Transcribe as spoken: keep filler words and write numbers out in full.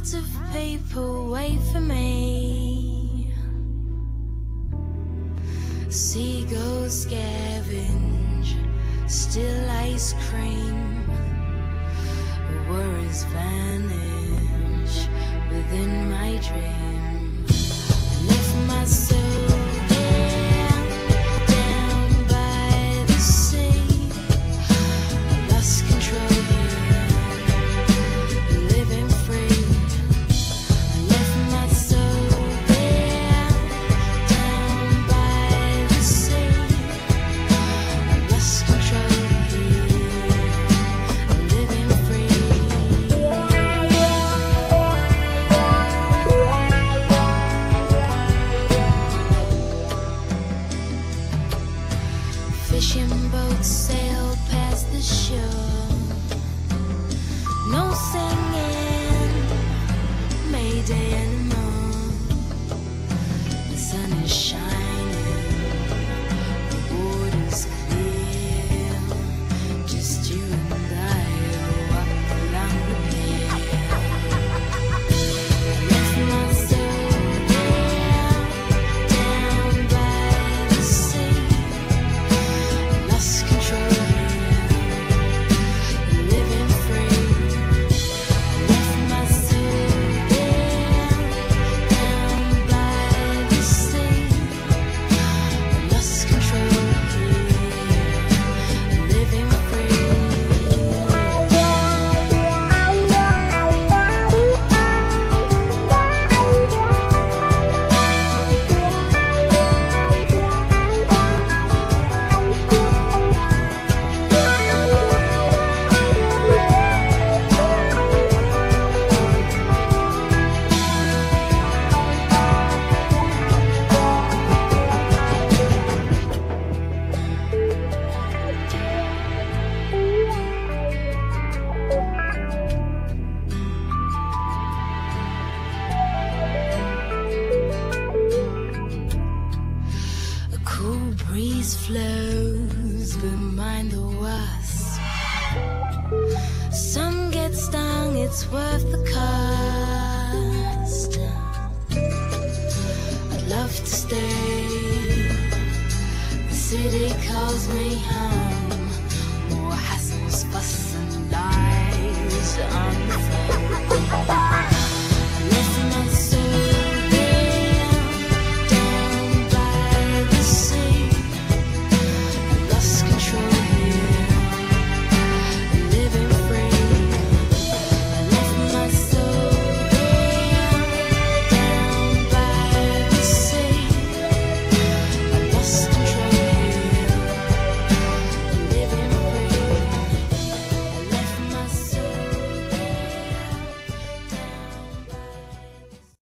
Crowds of people wait for me. Seagulls scavenge still ice cream. Worries vanish within my dream. I left my soul there, down by the sea. I lost control here, living free. I left my soul there, down by the sea. I lost control here, living free. Fishing boats sail past the shore. No singing, Mayday anymore. The sun is shining, the water's clear. Just you and I walk along the pier. I left my soul there, down by the sea. Lost control here, living free. I left my soul there, down by the sea. Lost control here, living free. A cool breeze flows behind the wasp. Some get stung, it's worth the cost. I'd love to stay. The city calls me home.